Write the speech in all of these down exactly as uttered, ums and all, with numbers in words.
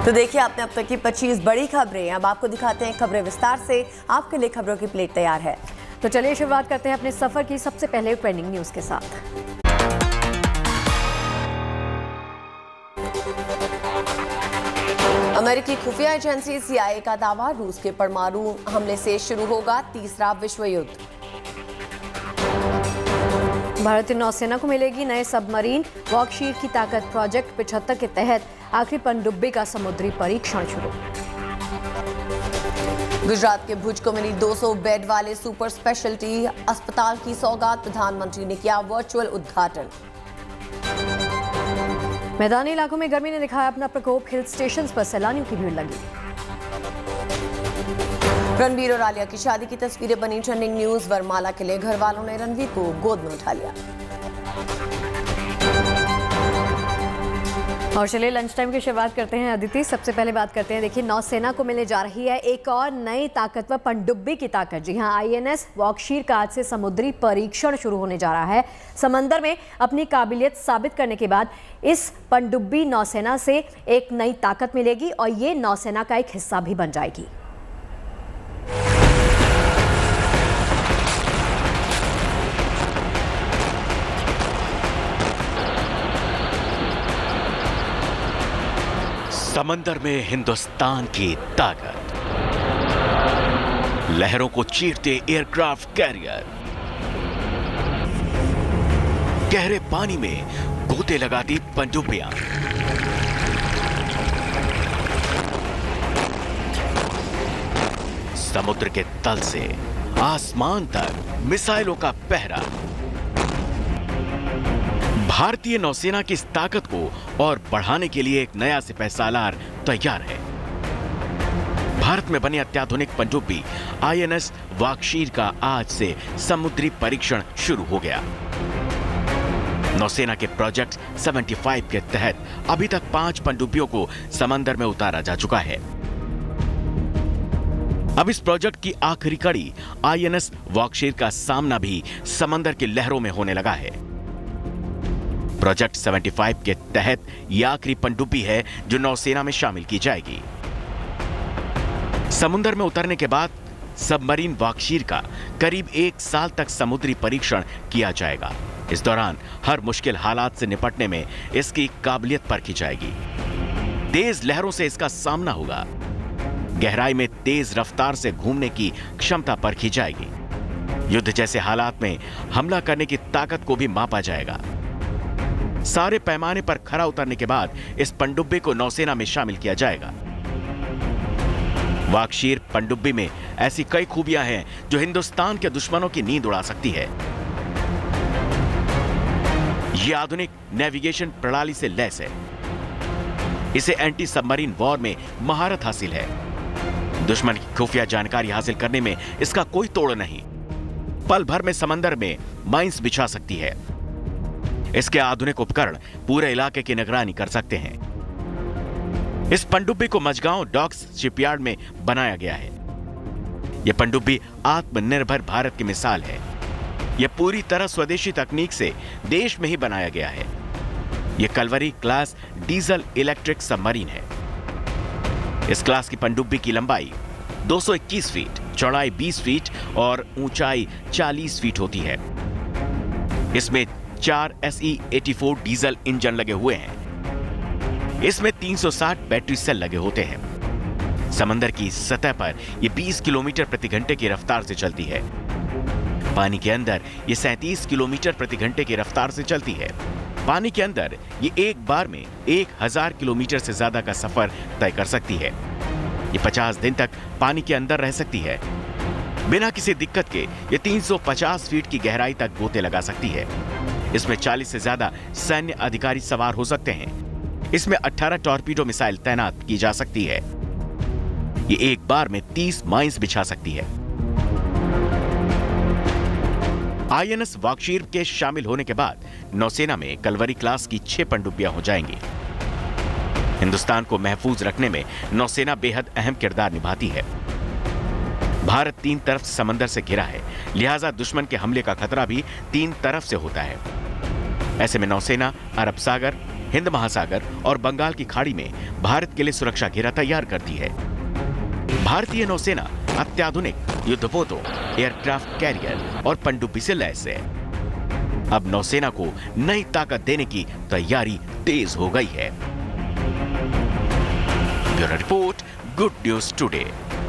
तो देखिए आपने अब तक की पच्चीस बड़ी खबरें, अब आपको दिखाते हैं खबरें विस्तार से। आपके लिए खबरों की प्लेट तैयार है। तो चलिए शुरुआत करते हैं अपने सफर की सबसे पहले ट्रेंडिंग न्यूज के साथ। अमेरिकी खुफिया एजेंसी सी आई ए का दावा, रूस के परमाणु हमले से शुरू होगा तीसरा विश्व युद्ध। भारतीय नौसेना को मिलेगी नए सबमरीन, वॉकशीर की ताकत प्रोजेक्ट पचहत्तर के तहत आखिरी पनडुब्बी का समुद्री परीक्षण शुरू। गुजरात के भुज को मिली दो सौ बेड वाले सुपर स्पेशलिटी अस्पताल की सौगात, प्रधानमंत्री ने किया वर्चुअल उद्घाटन। मैदानी इलाकों में गर्मी ने दिखाया अपना प्रकोप, हिल स्टेशंस पर सैलानियों की भीड़ लगी। रणबीर और आलिया की शादी की तस्वीरें बनी ट्रेंडिंग न्यूज, वरमाला के लिए घर वालों ने रणबीर को गोद में उठा लिया। और चलिए लंच टाइम की शुरुआत करते हैं अदिति। सबसे पहले बात करते हैं, देखिए नौसेना को मिलने जा रही है एक और नई ताकतवर पनडुब्बी की ताकत। जी हां, आई एन एस वॉकशीर का आज से समुद्री परीक्षण शुरू होने जा रहा है। समंदर में अपनी काबिलियत साबित करने के बाद इस पनडुब्बी नौसेना से एक नई ताकत मिलेगी और ये नौसेना का एक हिस्सा भी बन जाएगी। समंदर में हिंदुस्तान की ताकत, लहरों को चीरते एयरक्राफ्ट कैरियर, गहरे पानी में गोते लगाती पनडुब्बियां, समुद्र के तल से आसमान तक मिसाइलों का पहरा। भारतीय नौसेना की इस ताकत को और बढ़ाने के लिए एक नया सिपहसालार तैयार है। भारत में बनी अत्याधुनिक पनडुब्बी आई एन एस वॉकशीर का आज से समुद्री परीक्षण शुरू हो गया। नौसेना के प्रोजेक्ट पचहत्तर के तहत अभी तक पांच पनडुब्बियों को समंदर में उतारा जा चुका है। अब इस प्रोजेक्ट की आखिरी कड़ी आई एन एस वॉकशीर का सामना भी समंदर की लहरों में होने लगा है। प्रोजेक्ट पचहत्तर के तहत यह आखिरी पनडुब्बी है जो नौसेना में शामिल की जाएगी। समुद्र में उतरने के बाद सबमरीन वॉकशीर का करीब एक साल तक समुद्री परीक्षण किया जाएगा। इस दौरान हर मुश्किल हालात से निपटने में इसकी काबिलियत परखी जाएगी। तेज लहरों से इसका सामना होगा। गहराई में तेज रफ्तार से घूमने की क्षमता परखी जाएगी। युद्ध जैसे हालात में हमला करने की ताकत को भी मापा जाएगा। सारे पैमाने पर खरा उतरने के बाद इस पनडुब्बी को नौसेना में शामिल किया जाएगा। वॉकशीर पनडुब्बी में ऐसी कई खूबियां हैं जो हिंदुस्तान के दुश्मनों की नींद उड़ा सकती है। यह आधुनिक नेविगेशन प्रणाली से लैस है। इसे एंटी सबमरीन वॉर में महारत हासिल है। दुश्मन की खुफिया जानकारी हासिल करने में इसका कोई तोड़ नहीं। पल भर में समंदर में माइंस बिछा सकती है। इसके आधुनिक उपकरण पूरे इलाके की निगरानी कर सकते हैं। इस पनडुब्बी को मझगांव डॉक्स शिपयार्ड में बनाया गया है। यह पनडुब्बी आत्मनिर्भर भारत की मिसाल है। यह पूरी तरह स्वदेशी तकनीक से देश में ही बनाया गया है। यह Kalvari class diesel electric submarine है। इस क्लास की पनडुब्बी की लंबाई दो सौ इक्कीस फीट, चौड़ाई बीस फीट और ऊंचाई चालीस फीट होती है। इसमें चार एस ई चौरासी डीजल इंजन लगे हुए हैं। इसमें तीन सौ साठ बैटरी सेल लगे होते हैं। समंदर की सतह पर यह बीस किलोमीटर प्रति घंटे की रफ्तार से चलती है। पानी के अंदर यह सैंतीस किलोमीटर प्रति घंटे की रफ्तार से चलती है। पानी के अंदर ये एक बार में एक हजार किलोमीटर से ज्यादा का सफर तय कर सकती है। ये पचास दिन तक पानी के अंदर रह सकती है। बिना किसी दिक्कत के ये तीन सौ पचास फीट की गहराई तक गोते लगा सकती है। इसमें चालीस से ज्यादा सैन्य अधिकारी सवार हो सकते हैं। इसमें अठारह टॉर्पीडो मिसाइल तैनात की जा सकती है। ये एक बार में तीस माइंस बिछा सकती है। आई एन एस वॉकशीर के शामिल होने के बाद नौसेना में कलवरी क्लास की छह पनडुब्बियां हो जाएंगी। हिंदुस्तान को महफूज रखने में नौसेना बेहद अहम किरदार निभाती है। भारत तीन तरफ समंदर से घिरा है, लिहाजा दुश्मन के हमले का खतरा भी तीन तरफ से होता है। ऐसे में नौसेना अरब सागर, हिंद महासागर और बंगाल की खाड़ी में भारत के लिए सुरक्षा घेरा तैयार करती है। भारतीय नौसेना अत्याधुनिक युद्धपोतों, एयरक्राफ्ट कैरियर और पनडुब्बी से लैस है। अब नौसेना को नई ताकत देने की तैयारी तेज हो गई है। Bureau report, good news today.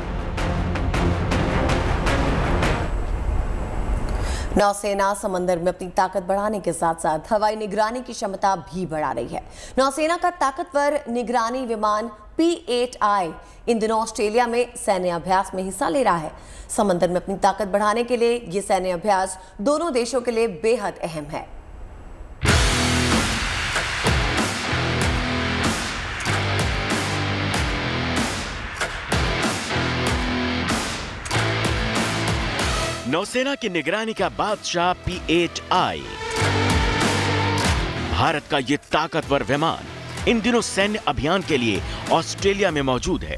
नौसेना समंदर में अपनी ताकत बढ़ाने के साथ साथ हवाई निगरानी की क्षमता भी बढ़ा रही है। नौसेना का ताकतवर निगरानी विमान पी एट आई इन दिनों ऑस्ट्रेलिया में सैन्य अभ्यास में हिस्सा ले रहा है। समंदर में अपनी ताकत बढ़ाने के लिए ये सैन्य अभ्यास दोनों देशों के लिए बेहद अहम है। नौसेना की निगरानी का बादशाह पी एट आई। भारत का ये ताकतवर विमान इन दिनों सैन्य अभियान के लिए ऑस्ट्रेलिया में मौजूद है।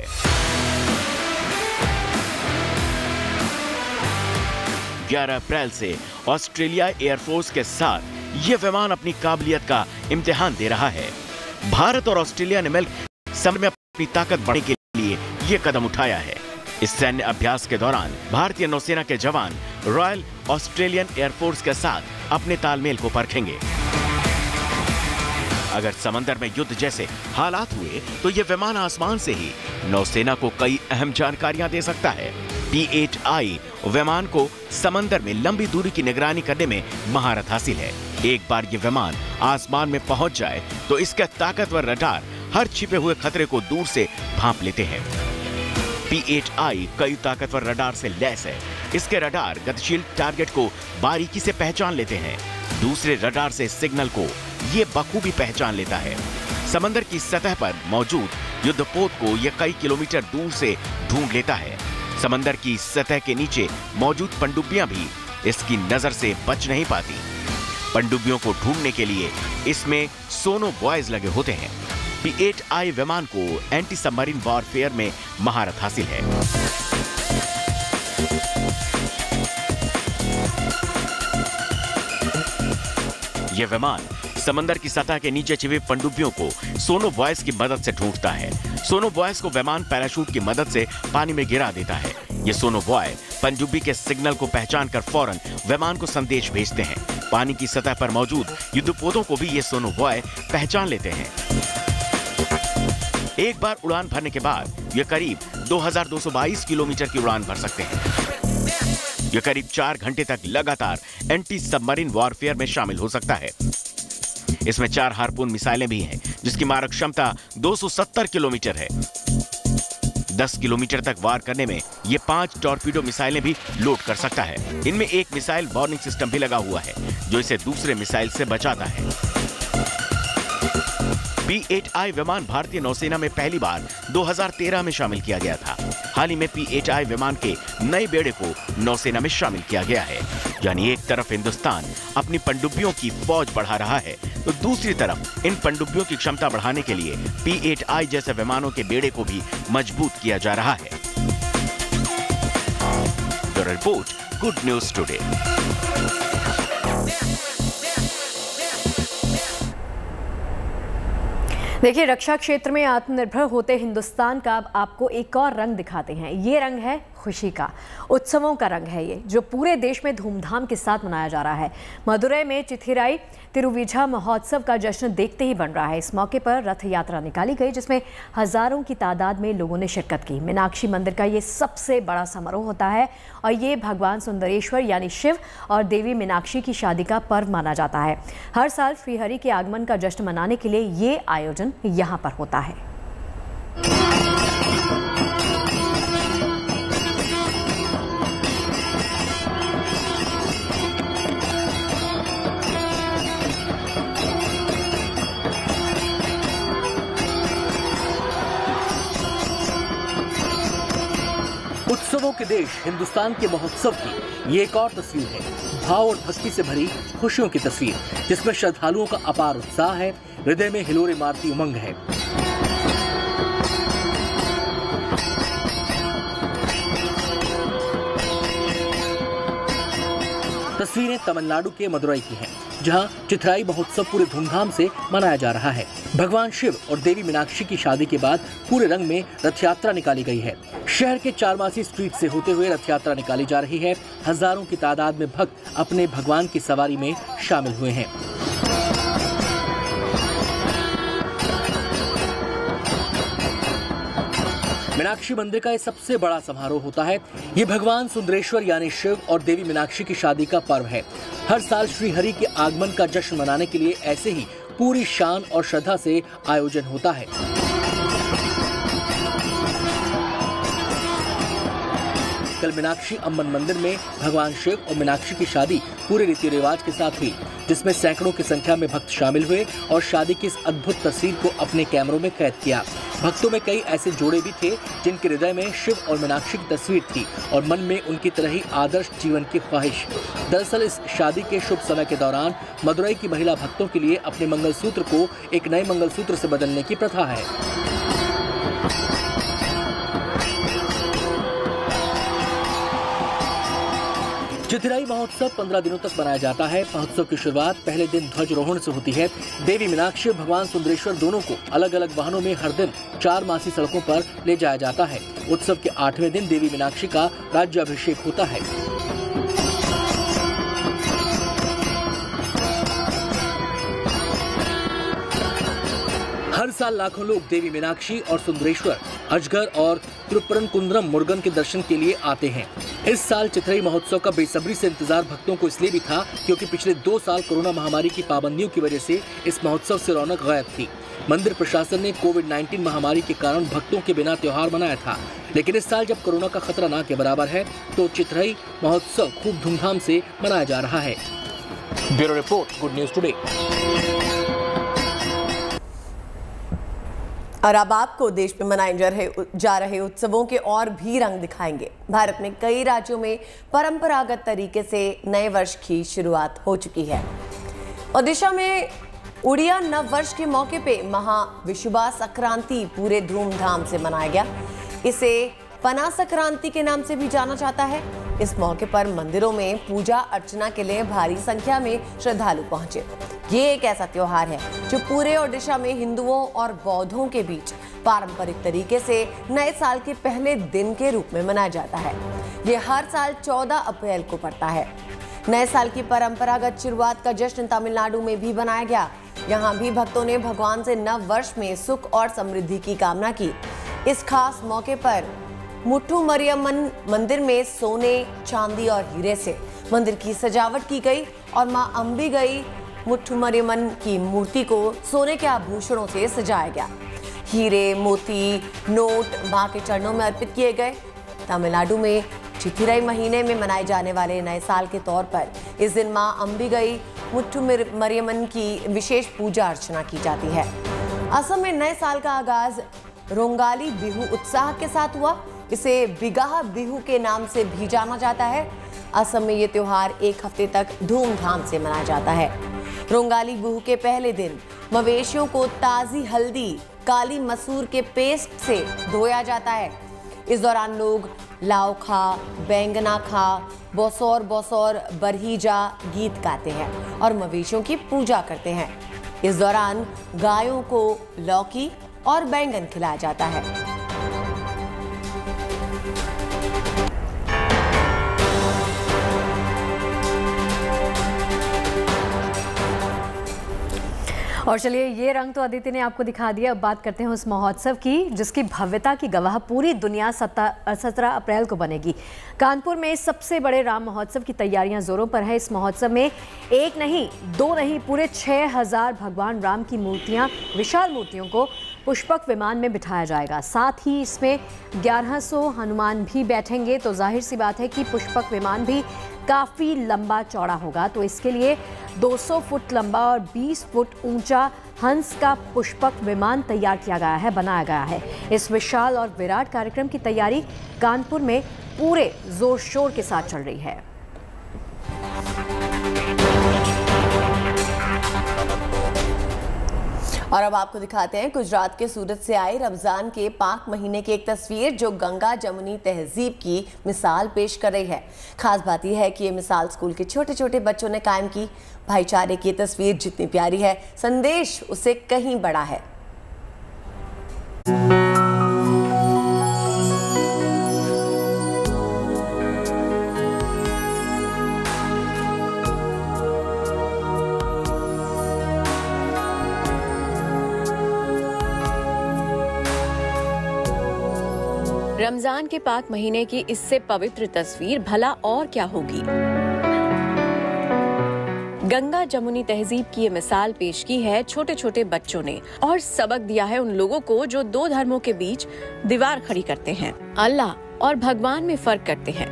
ग्यारह अप्रैल से ऑस्ट्रेलिया एयरफोर्स के साथ यह विमान अपनी काबिलियत का इम्तिहान दे रहा है। भारत और ऑस्ट्रेलिया ने मिलकर समुद्र में अपनी ताकत बढ़ाने के लिए यह कदम उठाया है। इस सैन्य अभ्यास के दौरान भारतीय नौसेना के जवान रॉयल ऑस्ट्रेलियन एयरफोर्स के साथ अपने तालमेल को परखेंगे। अगर समंदर में युद्ध जैसे हालात हुए तो यह विमान आसमान से ही नौसेना को कई अहम जानकारियां दे सकता है। पी एट आई विमान को समंदर में लंबी दूरी की निगरानी करने में महारत हासिल है। एक बार ये विमान आसमान में पहुंच जाए तो इसका ताकतवर रडार हर छिपे हुए खतरे को दूर से भांप लेते हैं। पी एट आई कई ताकतवर रडार से लैस है। इसके रडार गतिशील टारगेट को बारीकी से पहचान लेते हैं। दूसरे रडार से सिग्नल को ये बखूबी पहचान लेता है। समंदर की सतह पर मौजूद युद्धपोत को यह कई किलोमीटर दूर से ढूंढ लेता है। समंदर की सतह के नीचे मौजूद पनडुब्बियां भी इसकी नजर से बच नहीं पाती। पनडुब्बियों को ढूंढने के लिए इसमें सोनो बॉयज लगे होते हैं। पी एट आई विमान को एंटी सबमरीन वॉरफेयर में महारत हासिल है। यह विमान समंदर की सतह के नीचे छिपे पनडुब्बियों को सोनो बॉयज की मदद से ढूंढता है। सोनो बॉयज को विमान पैराशूट की मदद से पानी में गिरा देता है। ये सोनो बॉय पनडुब्बी के सिग्नल को पहचान कर फौरन विमान को संदेश भेजते हैं। पानी की सतह पर मौजूद युद्धपोतों को भी ये सोनो बॉय पहचान लेते हैं। एक बार उड़ान भरने के बाद ये करीब दो हज़ार दो सौ बाईस किलोमीटर की उड़ान भर सकते हैं। ये करीब चार घंटे तक लगातार एंटी सबमरीन वॉरफेयर में शामिल हो सकता है। इसमें चार हार्पून मिसाइलें भी हैं, जिसकी मारक क्षमता दो सौ सत्तर किलोमीटर है। दस किलोमीटर तक वार करने में ये पांच टॉर्पीडो मिसाइलें भी लोड कर सकता है। इनमें एक मिसाइल वार्निंग सिस्टम भी लगा हुआ है, जो इसे दूसरे मिसाइल से बचाता है। पी एट आई विमान भारतीय नौसेना में पहली बार दो हज़ार तेरह में शामिल किया गया था। हाल ही में पी एट आई विमान के नए बेड़े को नौसेना में शामिल किया गया है। यानी एक तरफ हिंदुस्तान अपनी पनडुब्बियों की फौज बढ़ा रहा है, तो दूसरी तरफ इन पनडुब्बियों की क्षमता बढ़ाने के लिए पी एट आई जैसे विमानों के बेड़े को भी मजबूत किया जा रहा है। Bureau report, good news today. देखिए, रक्षा क्षेत्र में आत्मनिर्भर होते हिंदुस्तान का अब आपको एक और रंग दिखाते हैं। ये रंग है खुशी का, उत्सवों का रंग है ये, जो पूरे देश में धूमधाम के साथ मनाया जा रहा है। मदुरई में चिथिराई तिरुविझा महोत्सव का जश्न देखते ही बन रहा है। इस मौके पर रथ यात्रा निकाली गई, जिसमें हजारों की तादाद में लोगों ने शिरकत की। मीनाक्षी मंदिर का ये सबसे बड़ा समारोह होता है और ये भगवान सुंदरेश्वर यानी शिव और देवी मीनाक्षी की शादी का पर्व माना जाता है। हर साल श्रीहरि के आगमन का जश्न मनाने के लिए ये आयोजन यहाँ पर होता है। उत्सवों के देश हिंदुस्तान के महोत्सव की ये एक और तस्वीर है, भाव और भक्ति से भरी खुशियों की तस्वीर, जिसमें श्रद्धालुओं का अपार उत्साह है, हृदय में हिलोरे मारती उमंग है। तस्वीरें तमिलनाडु के मदुरई की हैं, जहां चिथिराई महोत्सव पूरे धूमधाम से मनाया जा रहा है। भगवान शिव और देवी मीनाक्षी की शादी के बाद पूरे रंग में रथ यात्रा निकाली गई है। शहर के चारमासी स्ट्रीट से होते हुए रथ यात्रा निकाली जा रही है। हजारों की तादाद में भक्त अपने भगवान की सवारी में शामिल हुए हैं। मीनाक्षी मंदिर का ये सबसे बड़ा समारोह होता है। ये भगवान सुंदरेश्वर यानी शिव और देवी मीनाक्षी की शादी का पर्व है। हर साल श्री हरि के आगमन का जश्न मनाने के लिए ऐसे ही पूरी शान और श्रद्धा से आयोजन होता है। कल मीनाक्षी अम्मन मंदिर में भगवान शिव और मीनाक्षी की शादी पूरे रीति रिवाज के साथ हुई, जिसमें सैकड़ों की संख्या में भक्त शामिल हुए और शादी की इस अद्भुत तस्वीर को अपने कैमरों में कैद किया। भक्तों में कई ऐसे जोड़े भी थे जिनके हृदय में शिव और मीनाक्षी की तस्वीर थी और मन में उनकी तरह ही आदर्श जीवन की ख्वाहिश। दरअसल इस शादी के शुभ समय के दौरान मदुरई की महिला भक्तों के लिए अपने मंगलसूत्र को एक नए मंगलसूत्र से बदलने की प्रथा है। चिथिराई महोत्सव पंद्रह दिनों तक मनाया जाता है। महोत्सव की शुरुआत पहले दिन ध्वजारोहण से होती है। देवी मीनाक्षी और भगवान सुंदरेश्वर दोनों को अलग अलग वाहनों में हर दिन चार मासी सड़कों पर ले जाया जाता है। उत्सव के आठवें दिन देवी मीनाक्षी का राज्याभिषेक होता है। हर साल लाखों लोग देवी मीनाक्षी और सुंदरेश्वर, अजगर और त्रिपुरनकुंद्रम मुरुगन के दर्शन के लिए आते हैं। इस साल चिथिराई महोत्सव का बेसब्री से इंतजार भक्तों को इसलिए भी था क्योंकि पिछले दो साल कोरोना महामारी की पाबंदियों की वजह से इस महोत्सव से रौनक गायब थी। मंदिर प्रशासन ने कोविड उन्नीस महामारी के कारण भक्तों के बिना त्योहार मनाया था, लेकिन इस साल जब कोरोना का खतरा ना के बराबर है तो चिथिराई महोत्सव खूब धूमधाम से मनाया जा रहा है। Bureau report, good news today. और अब आपको देश में मनाए जा रहे जा रहे उत्सवों के और भी रंग दिखाएंगे। भारत में कई राज्यों में परंपरागत तरीके से नए वर्ष की शुरुआत हो चुकी है। ओडिशा में उड़िया नव वर्ष के मौके पे महाविषुवा संक्रांति पूरे धूमधाम से मनाया गया। इसे पना संक्रांति के नाम से भी जाना जाता है। इस मौके पर मंदिरों में पूजा अर्चना के लिए भारी संख्या में श्रद्धालु पहुंचे। ये एक ऐसा त्योहार है जो पूरे ओडिशा में हिंदुओं और बौद्धों के बीच पारंपरिक तरीके से नए साल के पहले दिन के रूप में मनाया जाता है। ये हर साल चौदह अप्रैल को पड़ता है। नए साल की परंपरागत शुरुआत का जश्न तमिलनाडु में भी मनाया गया। यहाँ भी भक्तों ने भगवान से नव वर्ष में सुख और समृद्धि की कामना की। इस खास मौके पर मुट्टुमरियम्मन मंदिर में सोने, चांदी और हीरे से मंदिर की सजावट की गई और मां अंबिगई मुट्टुमरियम्मन की मूर्ति को सोने के आभूषणों से सजाया गया। हीरे, मोती, नोट मां के चरणों में अर्पित किए गए। तमिलनाडु में चिथिराई महीने में मनाए जाने वाले नए साल के तौर पर इस दिन मां अंबिगई मुट्टुमरियम्मन की विशेष पूजा अर्चना की जाती है। असम में नए साल का आगाज रोंगाली बिहू उत्साह के साथ हुआ। इसे बिगाह बिहू के नाम से भी जाना जाता है। असम में ये त्योहार एक हफ्ते तक धूमधाम से मनाया जाता है। रोंगाली बिहू के पहले दिन मवेशियों को ताज़ी हल्दी, काली मसूर के पेस्ट से धोया जाता है। इस दौरान लोग लाव खा, बैंगना खा, बौसौर बौसौर बरहीजा गीत गाते हैं और मवेशियों की पूजा करते हैं। इस दौरान गायों को लौकी और बैंगन खिलाया जाता है। और चलिए, ये रंग तो अदिति ने आपको दिखा दिया। अब बात करते हैं उस महोत्सव की जिसकी भव्यता की गवाह पूरी दुनिया सत्रह अप्रैल को बनेगी। कानपुर में इस सबसे बड़े राम महोत्सव की तैयारियां जोरों पर है। इस महोत्सव में एक नहीं, दो नहीं, पूरे छह हजार भगवान राम की मूर्तियां, विशाल मूर्तियों को पुष्पक विमान में बिठाया जाएगा। साथ ही इसमें ग्यारह सौ हनुमान भी बैठेंगे। तो जाहिर सी बात है कि पुष्पक विमान भी काफ़ी लंबा चौड़ा होगा। तो इसके लिए दो सौ फुट लंबा और बीस फुट ऊंचा हंस का पुष्पक विमान तैयार किया गया है, बनाया गया है। इस विशाल और विराट कार्यक्रम की तैयारी कानपुर में पूरे जोर शोर के साथ चल रही है। और अब आपको दिखाते हैं गुजरात के सूरत से आई रमजान के पाक महीने की एक तस्वीर जो गंगा जमुनी तहजीब की मिसाल पेश कर रही है। खास बात यह है कि ये मिसाल स्कूल के छोटे छोटे बच्चों ने कायम की। भाईचारे की तस्वीर जितनी प्यारी है, संदेश उससे कहीं बड़ा है। रमजान के पाक महीने की इससे पवित्र तस्वीर भला और क्या होगी। गंगा जमुनी तहजीब की ये मिसाल पेश की है छोटे छोटे बच्चों ने और सबक दिया है उन लोगों को जो दो धर्मों के बीच दीवार खड़ी करते हैं, अल्लाह और भगवान में फर्क करते हैं।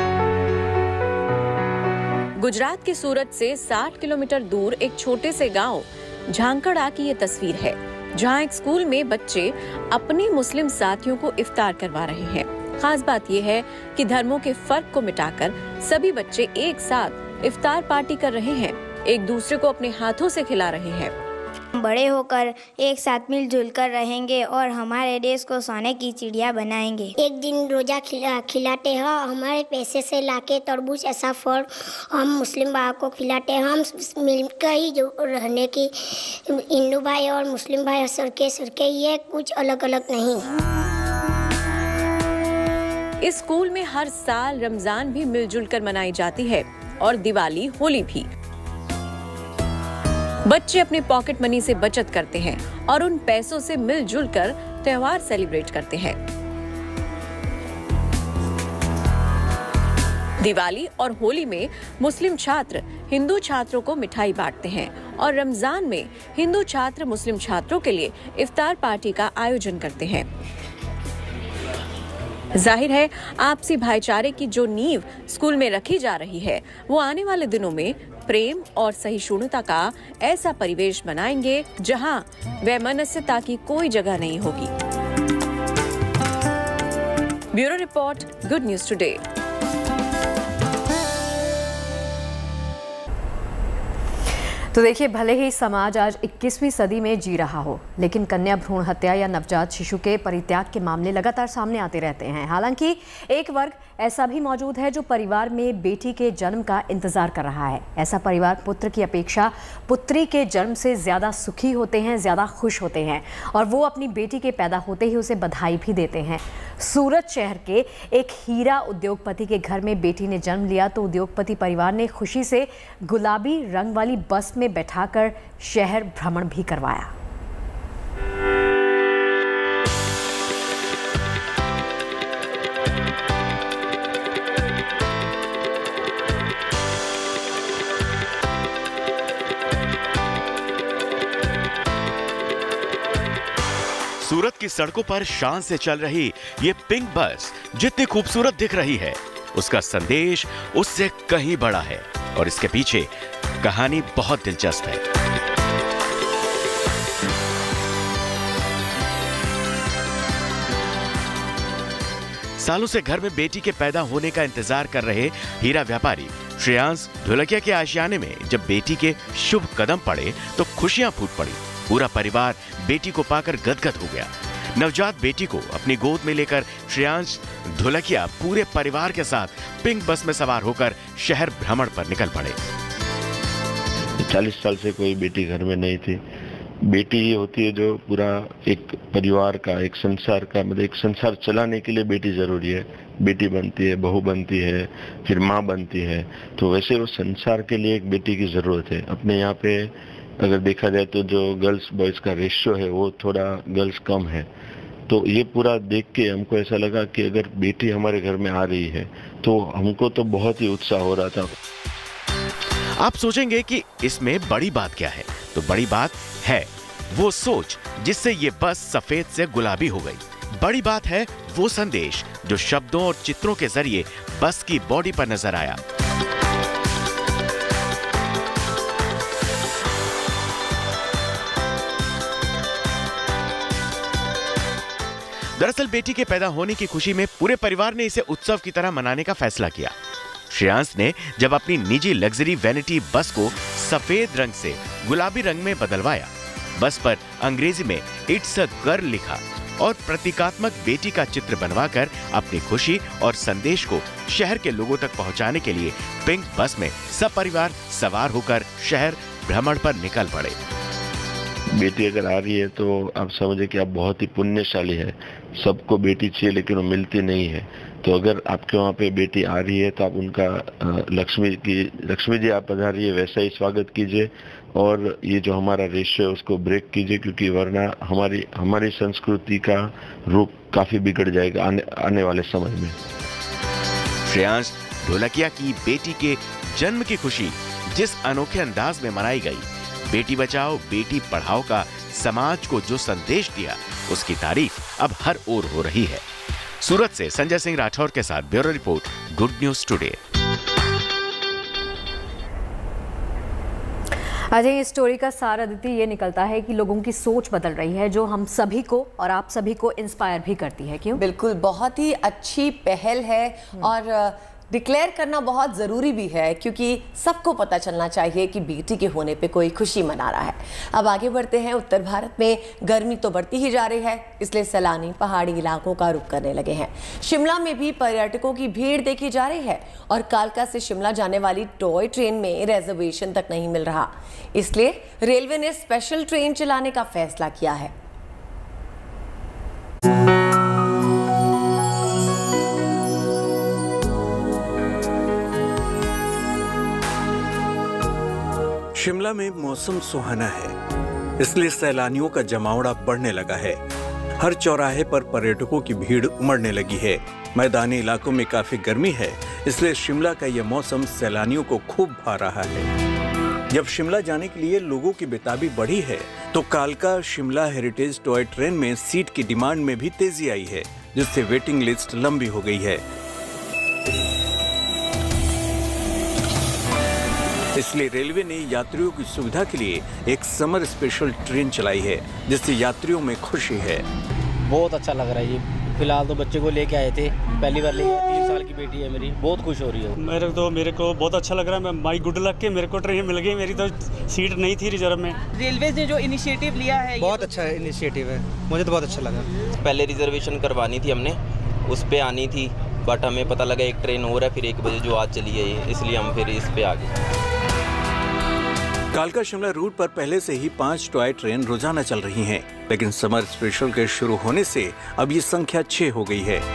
गुजरात के सूरत से साठ किलोमीटर दूर एक छोटे से गांव झांकड़ा की ये तस्वीर है, जहां एक स्कूल में बच्चे अपने मुस्लिम साथियों को इफ्तार करवा रहे हैं। खास बात यह है कि धर्मों के फर्क को मिटाकर सभी बच्चे एक साथ इफ्तार पार्टी कर रहे हैं, एक दूसरे को अपने हाथों से खिला रहे हैं। बड़े होकर एक साथ मिलजुल कर रहेंगे और हमारे देश को सोने की चिड़िया बनाएंगे। एक दिन रोजा खिला खिलाते हैं, हमारे पैसे से लाके तरबूज ऐसा फल हम मुस्लिम भाई को खिलाते हैं। हम मिलकर ही जो रहने की हिंदू भाई और मुस्लिम भाई सरके सरके ये कुछ अलग अलग नहीं। इस स्कूल में हर साल रमजान भी मिलजुल कर मनाई जाती है और दिवाली, होली भी। बच्चे अपने पॉकेट मनी से बचत करते हैं और उन पैसों से मिलजुल कर त्योहार सेलिब्रेट करते हैं। दिवाली और होली में मुस्लिम छात्र हिंदू छात्रों को मिठाई बांटते हैं और रमजान में हिंदू छात्र मुस्लिम छात्रों के लिए इफ्तार पार्टी का आयोजन करते हैं। जाहिर है आपसी भाईचारे की जो नींव स्कूल में रखी जा रही है वो आने वाले दिनों में प्रेम और सहिष्णुता का ऐसा परिवेश बनाएंगे जहां वैमनस्यता की कोई जगह नहीं होगी। Bureau report, good news today. तो देखिए, भले ही समाज आज इक्कीसवीं सदी में जी रहा हो, लेकिन कन्या भ्रूण हत्या या नवजात शिशु के परित्याग के मामले लगातार सामने आते रहते हैं। हालांकि एक वर्ग ऐसा भी मौजूद है जो परिवार में बेटी के जन्म का इंतजार कर रहा है। ऐसा परिवार पुत्र की अपेक्षा पुत्री के जन्म से ज़्यादा सुखी होते हैं, ज़्यादा खुश होते हैं और वो अपनी बेटी के पैदा होते ही उसे बधाई भी देते हैं। सूरत शहर के एक हीरा उद्योगपति के घर में बेटी ने जन्म लिया तो उद्योगपति परिवार ने खुशी से गुलाबी रंग वाली बस में बैठाकर शहर भ्रमण भी करवाया। सूरत की सड़कों पर शान से चल रही ये पिंक बस जितनी खूबसूरत दिख रही है, उसका संदेश उससे कहीं बड़ा है और इसके पीछे कहानी बहुत दिलचस्प है। सालों से घर में बेटी के पैदा होने का इंतजार कर रहे हीरा व्यापारी श्रेयांश ढोलकिया के आशियाने में जब बेटी के शुभ कदम पड़े तो खुशियां फूट पड़ी। पूरा परिवार बेटी को पाकर गदगद हो गया। नवजात बेटी को अपनी गोद में लेकर श्रेयांश ढोलकिया पूरे परिवार के साथ पिंक बस में सवार होकर शहर भ्रमण पर निकल पड़े। चालीस साल से कोई बेटी घर में नहीं थी। बेटी ये होती है जो पूरा एक परिवार का, एक संसार का, मतलब एक संसार चलाने के लिए बेटी जरूरी है। बेटी बनती है, बहू बनती है, फिर माँ बनती है, तो वैसे वो संसार के लिए एक बेटी की जरूरत है। अपने यहाँ पे अगर देखा जाए तो जो गर्ल्स बॉयज का रेशियो है वो थोड़ा गर्ल्स कम है। तो ये पूरा देख के हमको ऐसा लगा कि अगर बेटी हमारे घर में आ रही है तो हमको तो बहुत ही उत्साह हो रहा था। आप सोचेंगे कि इसमें बड़ी बात क्या है, तो बड़ी बात है वो सोच जिससे ये बस सफेद से गुलाबी हो गई। बड़ी बात है वो संदेश जो शब्दों और चित्रों के जरिए बस की बॉडी पर नजर आया। दरअसल बेटी के पैदा होने की खुशी में पूरे परिवार ने इसे उत्सव की तरह मनाने का फैसला किया। श्रेयांश ने जब अपनी निजी लग्जरी वैनिटी बस को सफेद रंग से गुलाबी रंग में बदलवाया बस पर अंग्रेजी में इट्स अ गर्ल लिखा और प्रतीकात्मक बेटी का चित्र बनवाकर अपनी खुशी और संदेश को शहर के लोगों तक पहुंचाने के लिए पिंक बस में सपरिवार सवार होकर शहर भ्रमण पर निकल पड़े। बेटी अगर आ रही है तो आप समझे कि आप बहुत ही पुण्यशाली है। सबको बेटी चाहिए लेकिन वो मिलती नहीं है। तो अगर आपके वहाँ पे बेटी आ रही है तो आप उनका लक्ष्मी की लक्ष्मी जी आप पधारी है वैसा ही स्वागत कीजिए और ये जो हमारा रेशियो है उसको ब्रेक कीजिए, क्योंकि वरना हमारी हमारी संस्कृति का रूप काफी बिगड़ जाएगा आने, आने वाले समय में। श्रेयांश ढोलकिया की बेटी के जन्म की खुशी जिस अनोखे अंदाज में मनाई गई, बेटी बचाओ बेटी पढ़ाओ का समाज को जो संदेश दिया, उसकी तारीफ अब हर ओर हो रही है। सूरत से संजय सिंह राठौर के साथ bureau report, good news today. Ajay, इस स्टोरी का सार अदिति ये निकलता है कि लोगों की सोच बदल रही है, जो हम सभी को और आप सभी को इंस्पायर भी करती है। क्यों? बिल्कुल, बहुत ही अच्छी पहल है और डिक्लेयर करना बहुत ज़रूरी भी है, क्योंकि सबको पता चलना चाहिए कि बेटी के होने पे कोई खुशी मना रहा है। अब आगे बढ़ते हैं। उत्तर भारत में गर्मी तो बढ़ती ही जा रही है, इसलिए सैलानी पहाड़ी इलाकों का रुख करने लगे हैं। शिमला में भी पर्यटकों की भीड़ देखी जा रही है और कालका से शिमला जाने वाली टॉय ट्रेन में रिजर्वेशन तक नहीं मिल रहा, इसलिए रेलवे ने स्पेशल ट्रेन चलाने का फैसला किया है। शिमला में मौसम सुहाना है, इसलिए सैलानियों का जमावड़ा बढ़ने लगा है। हर चौराहे पर पर्यटकों की भीड़ उमड़ने लगी है। मैदानी इलाकों में काफी गर्मी है, इसलिए शिमला का यह मौसम सैलानियों को खूब भा रहा है। जब शिमला जाने के लिए लोगों की बेताबी बढ़ी है, तो कालका शिमला हेरिटेज टॉय ट्रेन में सीट की डिमांड में भी तेजी आई है, जिससे वेटिंग लिस्ट लंबी हो गई है। इसलिए रेलवे ने यात्रियों की सुविधा के लिए एक समर स्पेशल ट्रेन चलाई है, जिससे यात्रियों में खुशी है। बहुत अच्छा लग रहा है ये। फिलहाल तो बच्चे को लेके आए थे, पहली बार लेके तीन साल की बेटी है मेरी, बहुत खुश हो रही है। मेरे तो मेरे को बहुत अच्छा लग रहा है। मैं माई गुड लक के मेरे को ट्रेन मिल गई, मेरी तो सीट नहीं थी रिजर्व में। रेलवे ने जो इनिशिएटिव लिया है बहुत अच्छा इनिशिएटिव है, मुझे तो बहुत अच्छा लगा। पहले रिजर्वेशन करवानी थी हमने, उस पे आनी थी, बट हमें पता लगा एक ट्रेन और है, फिर एक बजे जो आज चली है ये, इसलिए हम फिर इस पे आ गए। कालका शिमला रूट पर पहले से ही पांच टॉय ट्रेन रोजाना चल रही हैं, लेकिन समर स्पेशल के शुरू होने से अब ये संख्या छह हो गई है।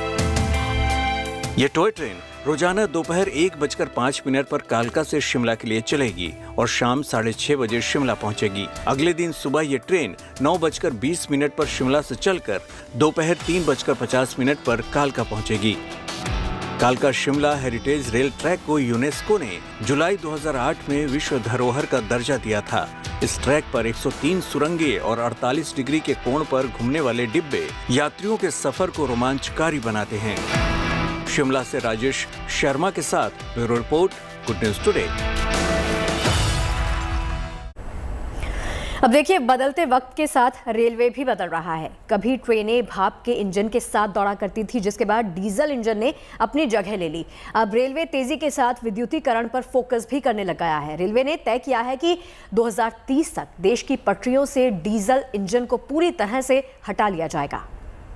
ये टॉय ट्रेन रोजाना दोपहर एक बजकर पाँच मिनट पर कालका से शिमला के लिए चलेगी और शाम साढ़े छह बजे शिमला पहुंचेगी। अगले दिन सुबह ये ट्रेन नौ बजकर बीस मिनट पर शिमला से चलकर दोपहर तीन बजकर पचास मिनट पर कालका पहुंचेगी। कालका शिमला हेरिटेज रेल ट्रैक को यूनेस्को ने जुलाई दो हज़ार आठ में विश्व धरोहर का दर्जा दिया था। इस ट्रैक पर एक सौ तीन सुरंगें और अड़तालीस डिग्री के कोण पर घूमने वाले डिब्बे यात्रियों के सफर को रोमांचकारी बनाते हैं। शिमला से राजेश शर्मा के साथ bureau report, good news today. अब देखिए, बदलते वक्त के साथ रेलवे भी बदल रहा है। कभी ट्रेनें भाप के इंजन के साथ दौड़ा करती थी, जिसके बाद डीजल इंजन ने अपनी जगह ले ली। अब रेलवे तेजी के साथ विद्युतीकरण पर फोकस भी करने लग गया है। रेलवे ने तय किया है कि दो हज़ार तीस तक देश की पटरियों से डीजल इंजन को पूरी तरह से हटा लिया जाएगा।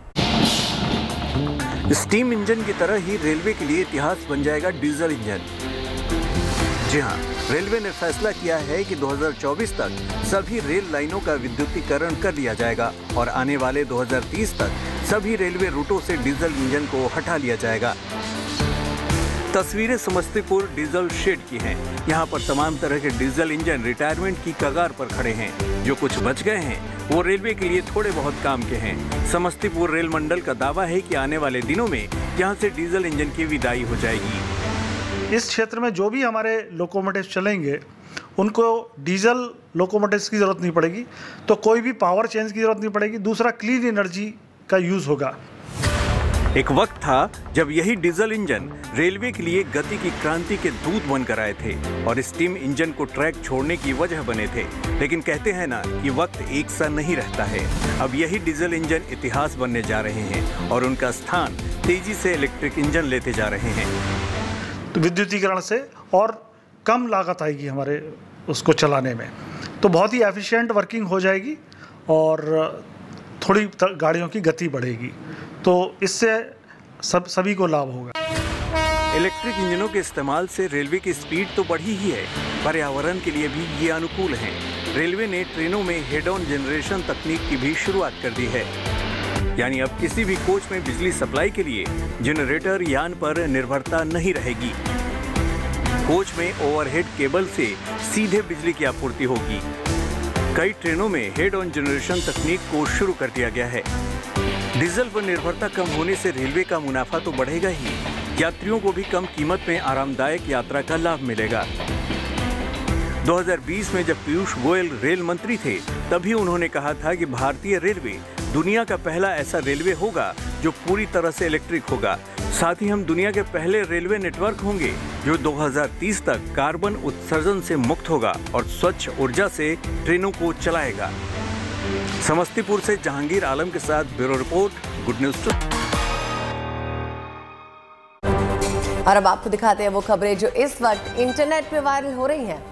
स्टीम इंजन की तरह ही रेलवे के लिए इतिहास बन जाएगा डीजल इंजन। जी हाँ, रेलवे ने फैसला किया है कि दो हज़ार चौबीस तक सभी रेल लाइनों का विद्युतीकरण कर लिया जाएगा और आने वाले दो हज़ार तीस तक सभी रेलवे रूटों से डीजल इंजन को हटा लिया जाएगा। तस्वीरें समस्तीपुर डीजल शेड की हैं। यहाँ पर तमाम तरह के डीजल इंजन रिटायरमेंट की कगार पर खड़े हैं। जो कुछ बच गए हैं वो रेलवे के लिए थोड़े बहुत काम के हैं। समस्तीपुर रेल मंडल का दावा है कि आने वाले दिनों में यहाँ से डीजल इंजन की विदाई हो जाएगी। इस क्षेत्र में जो भी हमारे लोकोमोटिव चलेंगे उनको डीजल लोकोमोटिव्स की ज़रूरत नहीं पड़ेगी, तो कोई भी पावर चेंज की ज़रूरत नहीं पड़ेगी। दूसरा, क्लीन एनर्जी का यूज़ होगा। एक वक्त था जब यही डीजल इंजन रेलवे के लिए गति की क्रांति के दूत बनकर आए थे और स्टीम इंजन को ट्रैक छोड़ने की वजह बने थे। लेकिन कहते हैं ना कि वक्त एक सा नहीं रहता है। अब यही डीजल इंजन इतिहास बनने जा रहे हैं और उनका स्थान तेजी से इलेक्ट्रिक इंजन लेते जा रहे हैं। तो विद्युतीकरण से और कम लागत आएगी हमारे उसको चलाने में। तो बहुत ही एफिशिएंट वर्किंग हो जाएगी और थोड़ी गाड़ियों की गति बढ़ेगी, तो इससे सब सभी को लाभ होगा। इलेक्ट्रिक इंजनों के इस्तेमाल से रेलवे की स्पीड तो बढ़ी ही है, पर्यावरण के लिए भी ये अनुकूल है। रेलवे ने ट्रेनों में हेड ऑन जनरेशन तकनीक की भी शुरुआत कर दी है, यानी अब किसी भी कोच में बिजली सप्लाई के लिए जनरेटर यान पर निर्भरता नहीं रहेगी। कोच में ओवरहेड केबल से सीधे बिजली की आपूर्ति होगी। कई ट्रेनों में हेड ऑन जनरेशन तकनीक को शुरू कर दिया गया है। डीजल पर निर्भरता कम होने से रेलवे का मुनाफा तो बढ़ेगा ही, यात्रियों को भी कम कीमत में आरामदायक यात्रा का लाभ मिलेगा। दो हज़ार बीस में जब पीयूष गोयल रेल मंत्री थे, तभी उन्होंने कहा था कि भारतीय रेलवे दुनिया का पहला ऐसा रेलवे होगा जो पूरी तरह से इलेक्ट्रिक होगा। साथ ही हम दुनिया के पहले रेलवे नेटवर्क होंगे जो दो हज़ार तीस तक कार्बन उत्सर्जन से मुक्त होगा और स्वच्छ ऊर्जा से ट्रेनों को चलाएगा। समस्तीपुर से जहांगीर आलम के साथ ब्यूरो रिपोर्ट, गुड न्यूज। और अब आपको दिखाते हैं वो खबरें जो इस वक्त इंटरनेट पे वायरल हो रही हैं।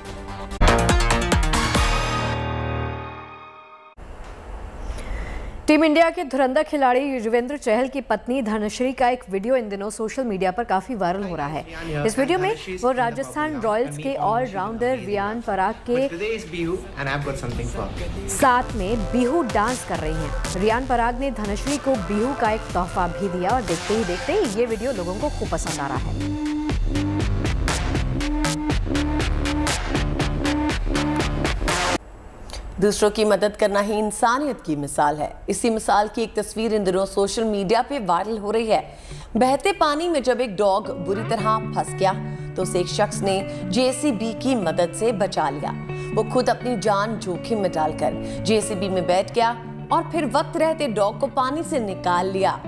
टीम इंडिया के धुरंधर खिलाड़ी युजवेंद्र चहल की पत्नी धनश्री का एक वीडियो इन दिनों सोशल मीडिया पर काफी वायरल हो रहा है। इस वीडियो में वो राजस्थान रॉयल्स के ऑलराउंडर रियान पराग के साथ में बिहू डांस कर रही हैं। रियान पराग ने धनश्री को बिहू का एक तोहफा भी दिया और देखते ही देखते ही ये वीडियो लोगों को खूब पसंद आ रहा है। दूसरों की मदद करना ही इंसानियत की मिसाल है। इसी मिसाल की एक तस्वीर इन दिनों सोशल मीडिया पे वायरल हो रही है। बहते पानी में जब एक डॉग बुरी तरह फंस गया तो उसे एक शख्स ने जेसीबी की मदद से बचा लिया। वो खुद अपनी जान जोखिम में डालकर जेसीबी में बैठ गया और फिर वक्त रहते डॉग को पानी से निकाल लिया।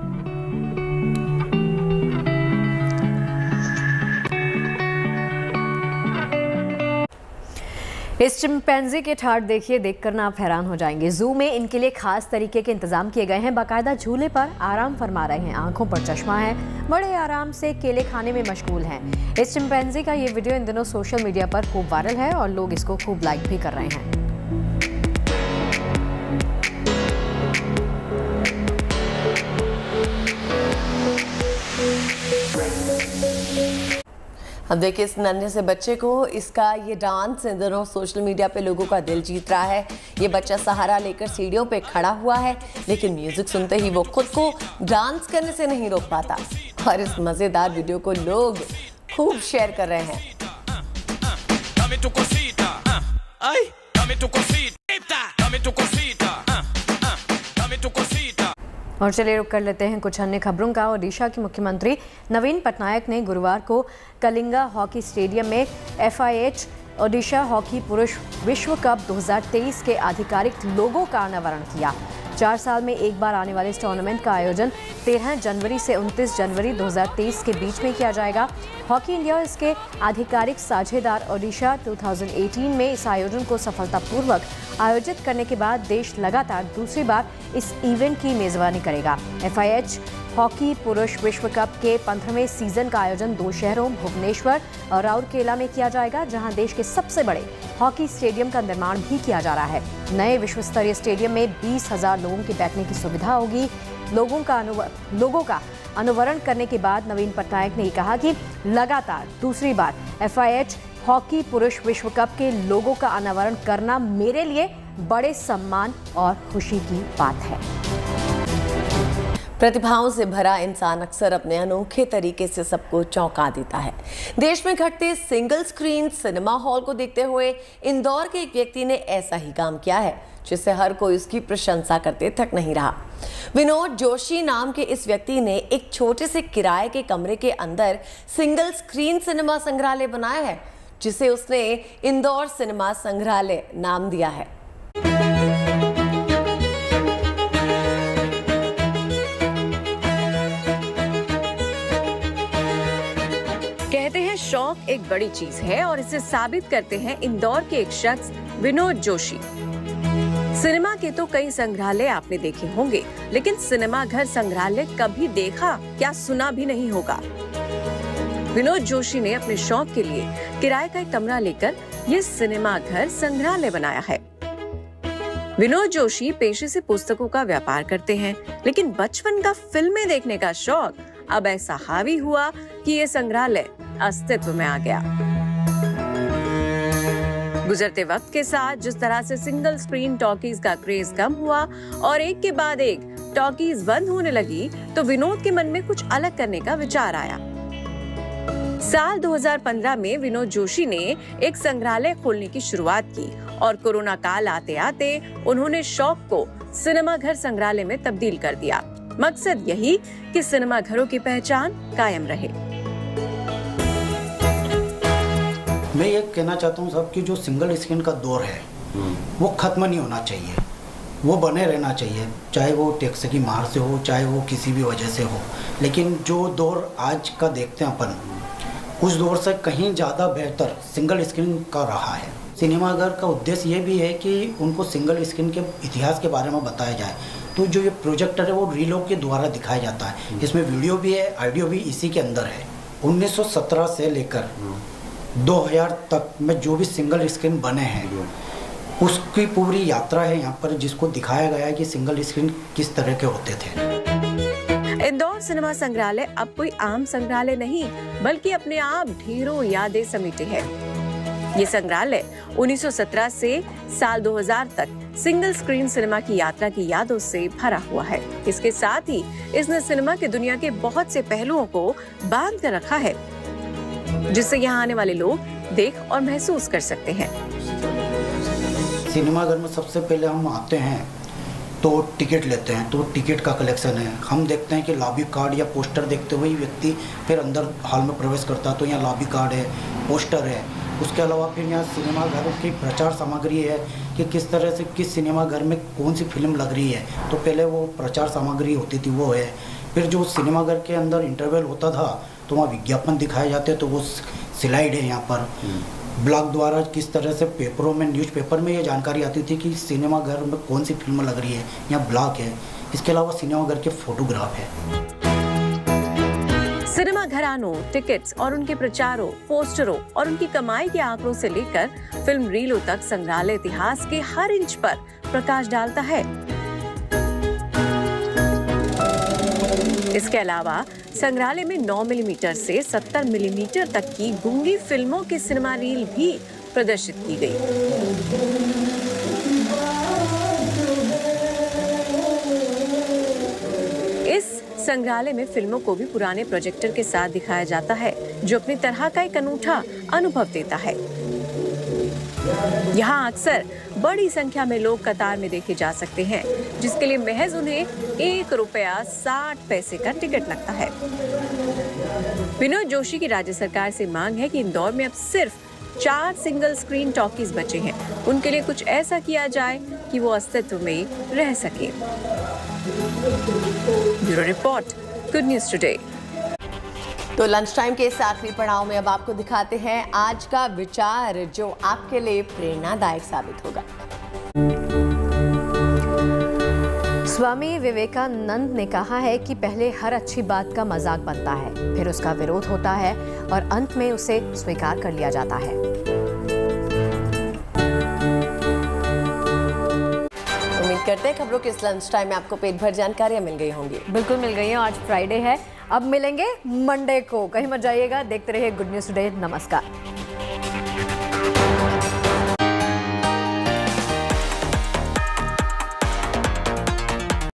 इस चिंपैंजी के ठाट देखिए, देखकर ना आप हैरान हो जाएंगे। जू में इनके लिए खास तरीके के इंतजाम किए गए हैं। बाकायदा झूले पर आराम फरमा रहे हैं, आंखों पर चश्मा है, बड़े आराम से केले खाने में मशगूल हैं। इस चिंपैंजी का ये वीडियो इन दिनों सोशल मीडिया पर खूब वायरल है और लोग इसको खूब लाइक भी कर रहे हैं। अब देखिए इस नन्हे से बच्चे को, इसका ये डांस इन दिनों सोशल मीडिया पे लोगों का दिल जीत रहा है। ये बच्चा सहारा लेकर सीढ़ियों पे खड़ा हुआ है, लेकिन म्यूजिक सुनते ही वो खुद को डांस करने से नहीं रोक पाता और इस मजेदार वीडियो को लोग खूब शेयर कर रहे हैं। और चलिए रुक कर लेते हैं कुछ अन्य खबरों का। ओडिशा के मुख्यमंत्री नवीन पटनायक ने गुरुवार को कलिंगा हॉकी स्टेडियम में F I H Odisha hockey पुरुष विश्व कप दो हज़ार तेईस के आधिकारिक लोगो का अनावरण किया। चार साल में एक बार आने वाले इस टूर्नामेंट का आयोजन तेरह जनवरी से उनतीस जनवरी दो हज़ार तेईस के बीच में किया जाएगा। हॉकी इंडिया और इसके आधिकारिक साझेदार ओडिशा दो हज़ार अठारह में इस आयोजन को सफलतापूर्वक आयोजित करने के बाद देश लगातार दूसरी बार इस इवेंट की मेजबानी करेगा। एफ आई एच हॉकी पुरुष विश्व कप के पंद्रहवें सीजन का आयोजन दो शहरों भुवनेश्वर और राउरकेला में किया जाएगा, जहां देश के सबसे बड़े हॉकी स्टेडियम का निर्माण भी किया जा रहा है। नए विश्व स्तरीय स्टेडियम में बीस हजार लोगों के बैठने की सुविधा होगी। लोगों का लोगों का अनुवरण करने के बाद नवीन पटनायक ने कहा कि लगातार दूसरी बार एफ आई एच हॉकी पुरुष विश्व कप के लोगों का अनावरण करना मेरे लिए बड़े सम्मान और खुशी की बात है। प्रतिभाओं से भरा इंसान अक्सर अपने अनोखे तरीके से सबको चौंका देता है। देश में घटते सिंगल स्क्रीन सिनेमा हॉल को देखते हुए इंदौर के एक व्यक्ति ने ऐसा ही काम किया है, जिससे हर कोई उसकी प्रशंसा करते थक नहीं रहा। विनोद जोशी नाम के इस व्यक्ति ने एक छोटे से किराए के कमरे के अंदर सिंगल स्क्रीन सिनेमा संग्रहालय बनाया है, जिसे उसने इंदौर सिनेमा संग्रहालय नाम दिया है। कहते हैं शौक एक बड़ी चीज है और इसे साबित करते हैं इंदौर के एक शख्स विनोद जोशी। सिनेमा के तो कई संग्रहालय आपने देखे होंगे, लेकिन सिनेमा घर संग्रहालय कभी देखा क्या सुना भी नहीं होगा। विनोद जोशी ने अपने शौक के लिए किराए का एक कमरा लेकर ये सिनेमा घर संग्रहालय बनाया है। विनोद जोशी पेशे से पुस्तकों का व्यापार करते हैं, लेकिन बचपन का फिल्में देखने का शौक अब ऐसा हावी हुआ कि ये संग्रहालय अस्तित्व में आ गया। गुजरते वक्त के साथ जिस तरह से सिंगल स्क्रीन टॉकीज का क्रेज कम हुआ और एक के बाद एक टॉकीज बंद होने लगी, तो विनोद के मन में कुछ अलग करने का विचार आया। साल दो हज़ार पंद्रह में विनोद जोशी ने एक संग्रहालय खोलने की शुरुआत की और कोरोना काल आते आते उन्होंने शौक को सिनेमा घर संग्रहालय में तब्दील कर दिया। मकसद यही कि सिनेमा घरों की पहचान कायम रहे। मैं ये कहना चाहता हूँ साहब कि जो सिंगल स्क्रीन का दौर है वो खत्म नहीं होना चाहिए, वो बने रहना चाहिए, चाहे वो टैक्स की मार से हो, चाहे वो किसी भी वजह से हो। लेकिन जो दौर आज का देखते हैं अपन, उस दौर से कहीं ज़्यादा बेहतर सिंगल स्क्रीन का रहा है। सिनेमाघर का उद्देश्य ये भी है कि उनको सिंगल स्क्रीन के इतिहास के बारे में बताया जाए। तो जो ये प्रोजेक्टर है वो रीलों के द्वारा दिखाया जाता है, इसमें वीडियो भी है, ऑडियो भी इसी के अंदर है। उन्नीस सौ सत्रह से लेकर दो हज़ार तक में जो भी सिंगल स्क्रीन बने हैं उसकी पूरी यात्रा है यहाँ पर, जिसको दिखाया गया है कि सिंगल स्क्रीन किस तरह के होते थे। इंदौर सिनेमा संग्रहालय अब कोई आम संग्रहालय नहीं, बल्कि अपने आप ढेरों यादें समेटे है। ये संग्रहालय उन्नीस सौ सत्रह से साल दो हज़ार तक सिंगल स्क्रीन सिनेमा की यात्रा की यादों से भरा हुआ है। इसके साथ ही इसने सिनेमा की दुनिया के बहुत से पहलुओं को बांध कर रखा है, जिससे यहाँ आने वाले लोग देख और महसूस कर सकते हैं। सिनेमाघर में सबसे पहले हम आते हैं तो टिकट लेते हैं, तो टिकट का कलेक्शन है। हम देखते हैं कि लॉबी कार्ड या पोस्टर देखते हुए ही व्यक्ति फिर अंदर हॉल में प्रवेश करता है, तो यहाँ लॉबी कार्ड है, पोस्टर है। उसके अलावा फिर यहाँ सिनेमाघरों की प्रचार सामग्री है कि किस तरह से किस सिनेमाघर में कौन सी फिल्म लग रही है, तो पहले वो प्रचार सामग्री होती थी, वो है। फिर जो सिनेमाघर के अंदर इंटरवल होता था तो वहाँ विज्ञापन दिखाए जाते, तो वो स्लाइड है यहाँ पर। ब्लॉग द्वारा किस तरह से पेपरों में, न्यूज़पेपर में ये जानकारी आती थी कि सिनेमाघर में कौन सी फिल्म लग रही है, यहाँ ब्लॉग है। इसके अलावा सिनेमाघर के फोटोग्राफ है। सिनेमा घरानों, टिकट्स और उनके प्रचारों, पोस्टरों और उनकी कमाई के आंकड़ों से लेकर फिल्म रीलों तक संग्रहालय इतिहास के हर इंच पर प्रकाश डालता है। इसके अलावा संग्रहालय में नौ मिलीमीटर से सत्तर मिलीमीटर तक की गूंगी फिल्मों की सिनेमा रील भी प्रदर्शित की गई। इस संग्रहालय में फिल्मों को भी पुराने प्रोजेक्टर के साथ दिखाया जाता है, जो अपनी तरह का एक अनूठा अनुभव देता है। यहाँ अक्सर बड़ी संख्या में लोग कतार में देखे जा सकते हैं, जिसके लिए महज उन्हें एक रुपया साठ पैसे का टिकट लगता है। विनोद जोशी की राज्य सरकार से मांग है कि इंदौर में अब सिर्फ चार सिंगल स्क्रीन टॉकीज बचे हैं, उनके लिए कुछ ऐसा किया जाए कि वो अस्तित्व में रह सके। Bureau report, good news today. तो लंच टाइम के इस आखिरी पड़ाव में अब आपको दिखाते हैं आज का विचार, जो आपके लिए प्रेरणादायक साबित होगा। स्वामी विवेकानंद ने कहा है कि पहले हर अच्छी बात का मजाक बनता है, फिर उसका विरोध होता है और अंत में उसे स्वीकार कर लिया जाता है। उम्मीद करते हैं खबरों के इस लंच टाइम में आपको पेट भर जानकारियां मिल गई होंगी। बिल्कुल मिल गई हैं। आज फ्राइडे है, अब मिलेंगे मंडे को। कहीं मत जाइएगा, देखते रहिए गुड न्यूज टुडे। नमस्कार।